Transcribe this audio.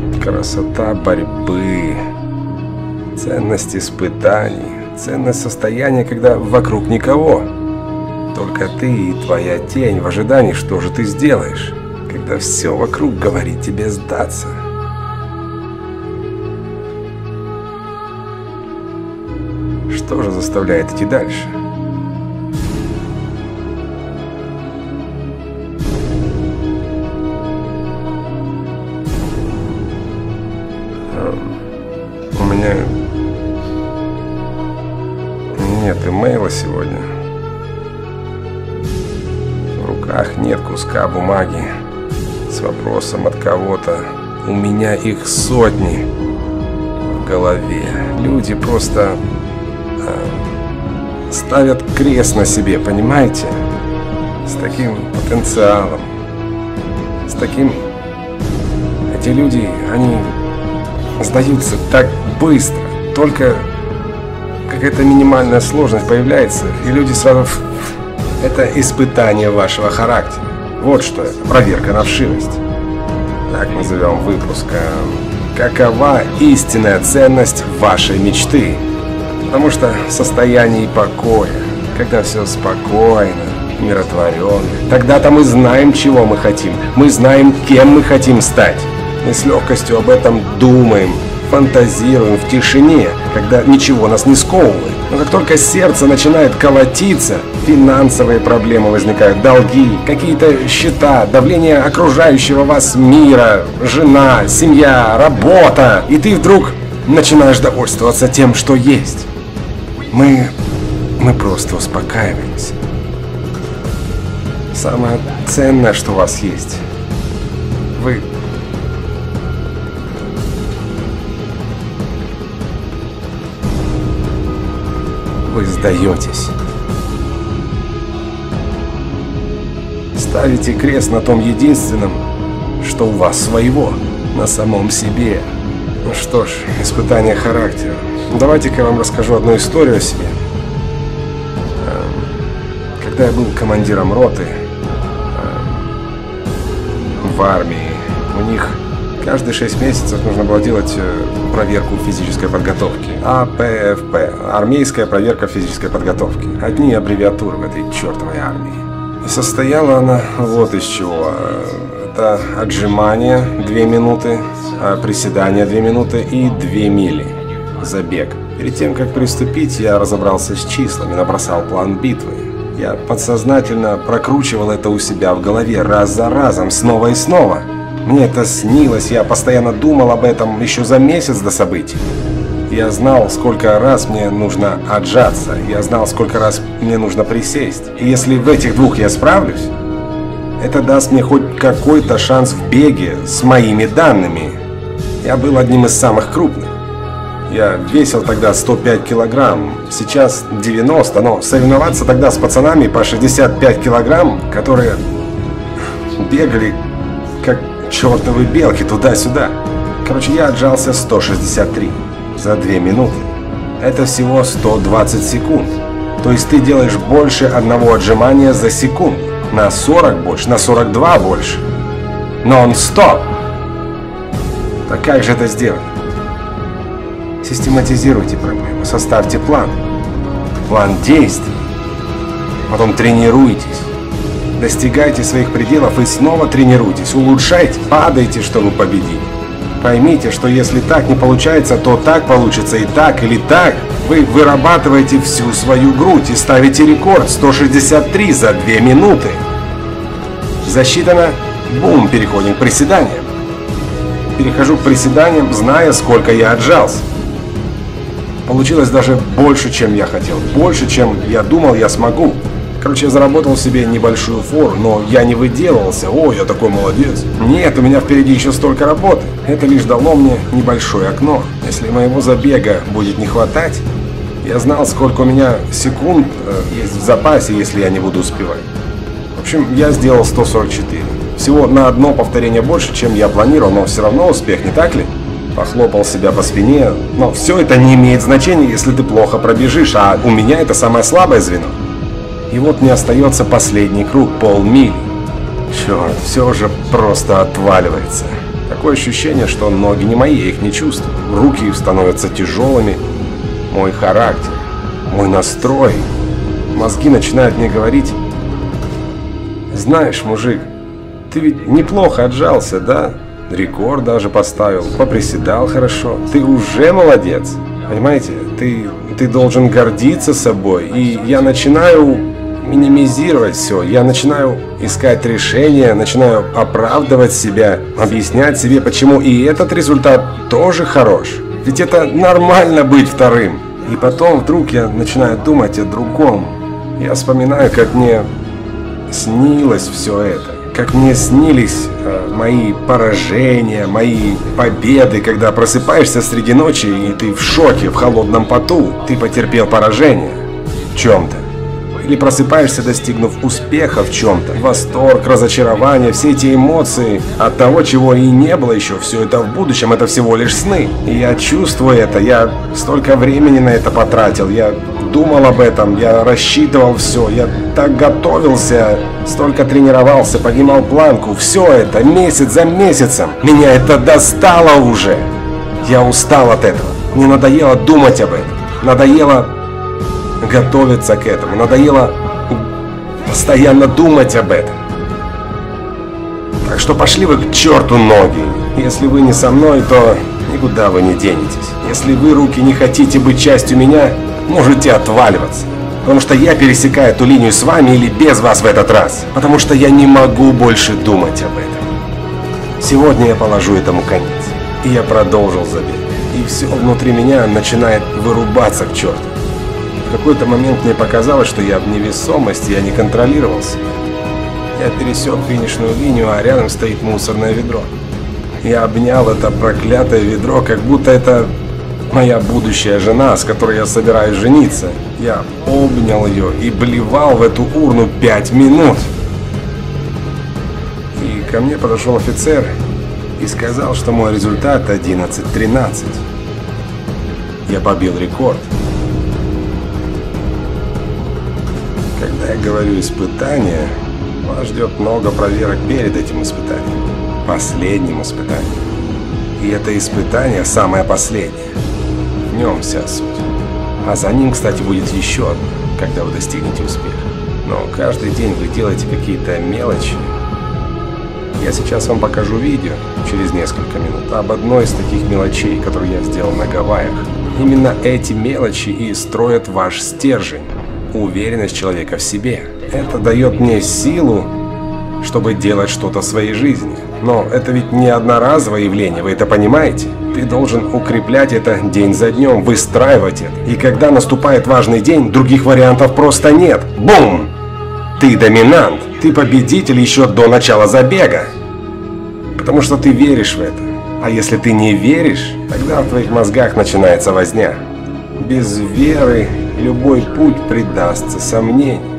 Красота борьбы, ценность испытаний, ценность состояния, когда вокруг никого. Только ты и твоя тень в ожидании, что же ты сделаешь, когда все вокруг говорит тебе сдаться. Что же заставляет идти дальше? У меня нет имейла сегодня. В руках нет куска бумаги с вопросом от кого-то. У меня их сотни в голове. Люди просто ставят крест на себе, понимаете? С таким потенциалом, с таким... Эти люди, они сдаются так быстро. Только какая-то минимальная сложность появляется, и люди сразу... Это испытание вашего характера. Вот что это, проверка на вшивость. Так назовем выпуск. Какова истинная ценность вашей мечты? Потому что в состоянии покоя, когда все спокойно, умиротворенно, тогда-то мы знаем, чего мы хотим. Мы знаем, кем мы хотим стать. Мы с легкостью об этом думаем, фантазируем в тишине, когда ничего нас не сковывает. Но как только сердце начинает колотиться, финансовые проблемы возникают, долги, какие-то счета, давление окружающего вас мира, жена, семья, работа. И ты вдруг начинаешь довольствоваться тем, что есть. Мы просто успокаиваемся. Самое ценное, что у вас есть. Вы сдаетесь. Ставите крест на том единственном, что у вас своего, на самом себе. Ну что ж, испытание характера. Давайте-ка я вам расскажу одну историю о себе. Когда я был командиром роты в армии, у них каждые 6 месяцев нужно было делать проверку физической подготовки. АПФП. Армейская проверка физической подготовки. Одни аббревиатуры в этой чертовой армии. И состояла она вот из чего. Это отжимания 2 минуты, приседания 2 минуты и 2 мили. Забег. Перед тем, как приступить, я разобрался с числами, набросал план битвы. Я подсознательно прокручивал это у себя в голове раз за разом, снова и снова. Мне это снилось, я постоянно думал об этом еще за месяц до событий. Я знал, сколько раз мне нужно отжаться, я знал, сколько раз мне нужно присесть. И если в этих 2 я справлюсь, это даст мне хоть какой-то шанс в беге с моими данными. Я был одним из самых крупных. Я весил тогда 105 килограмм, сейчас 90, но соревноваться тогда с пацанами по 65 килограмм, которые бегали как чертовы белки туда-сюда. Короче, я отжался 163 за 2 минуты. Это всего 120 секунд. То есть ты делаешь больше одного отжимания за секунду. На 40 больше, на 42 больше. Нон-стоп! Так как же это сделать? Систематизируйте проблему, составьте план. План действий. Потом тренируйтесь. Достигайте своих пределов и снова тренируйтесь. Улучшайте, падайте, чтобы победить. Поймите, что если так не получается, то так получится и так или так. Вы вырабатываете всю свою грудь и ставите рекорд 163 за 2 минуты. Засчитано. Бум, переходим к приседаниям. Перехожу к приседаниям, зная, сколько я отжался. Получилось даже больше, чем я хотел. Больше, чем я думал, я смогу. Короче, я заработал себе небольшую фору, но я не выделывался. О, я такой молодец. Нет, у меня впереди еще столько работы. Это лишь дало мне небольшое окно. Если моего забега будет не хватать, я знал, сколько у меня секунд есть в запасе, если я не буду успевать. В общем, я сделал 144. Всего на одно повторение больше, чем я планировал, но все равно успех, не так ли? Похлопал себя по спине, но все это не имеет значения, если ты плохо пробежишь, а у меня это самое слабое звено. И вот мне остается последний круг, полмили. Черт, все уже просто отваливается. Такое ощущение, что ноги не мои, я их не чувствую. Руки становятся тяжелыми. Мой характер, мой настрой. Мозги начинают мне говорить: знаешь, мужик, ты ведь неплохо отжался, да? Рекорд даже поставил, поприседал хорошо. Ты уже молодец. Понимаете, ты должен гордиться собой. И я начинаю минимизировать все. Я начинаю искать решения, начинаю оправдывать себя, объяснять себе, почему и этот результат тоже хорош. Ведь это нормально быть вторым. И потом вдруг я начинаю думать о другом. Я вспоминаю, как мне снилось все это. Как мне снились мои поражения, мои победы, когда просыпаешься среди ночи, и ты в шоке, в холодном поту. Ты потерпел поражение в чем-то. Или просыпаешься, достигнув успеха в чем-то. Восторг, разочарование, все эти эмоции от того, чего и не было еще. Все это в будущем, это всего лишь сны. И я чувствую это, я столько времени на это потратил. Я думал об этом, я рассчитывал все. Я так готовился, столько тренировался, поднимал планку. Все это месяц за месяцем. Меня это достало уже. Я устал от этого. Мне надоело думать об этом. Надоело готовиться к этому. Надоело постоянно думать об этом. Так что пошли вы к черту ноги. Если вы не со мной, то никуда вы не денетесь. Если вы, руки, не хотите быть частью меня, можете отваливаться. Потому что я пересекаю эту линию с вами или без вас в этот раз. Потому что я не могу больше думать об этом. Сегодня я положу этому конец. И я продолжил забег. И все внутри меня начинает вырубаться к черту. В какой-то момент мне показалось, что я в невесомости, я не контролировал себя. Я пересек финишную линию, а рядом стоит мусорное ведро. Я обнял это проклятое ведро, как будто это моя будущая жена, с которой я собираюсь жениться. Я обнял ее и блевал в эту урну 5 минут. И ко мне подошел офицер и сказал, что мой результат 11:13. Я побил рекорд. Когда я говорю «испытание», вас ждет много проверок перед этим испытанием. Последним испытанием. И это испытание самое последнее. В нем вся суть. А за ним, кстати, будет еще одно, когда вы достигнете успеха. Но каждый день вы делаете какие-то мелочи. Я сейчас вам покажу видео через несколько минут об одной из таких мелочей, которую я сделал на Гавайях. Именно эти мелочи и строят ваш стержень. Уверенность человека в себе. Это дает мне силу, чтобы делать что-то в своей жизни. Но это ведь не одноразовое явление, вы это понимаете? Ты должен укреплять это день за днем, выстраивать это. И когда наступает важный день, других вариантов просто нет. Бум! Ты доминант, ты победитель еще до начала забега. Потому что ты веришь в это. А если ты не веришь, тогда в твоих мозгах начинается возня. Без веры любой путь предастся сомнению.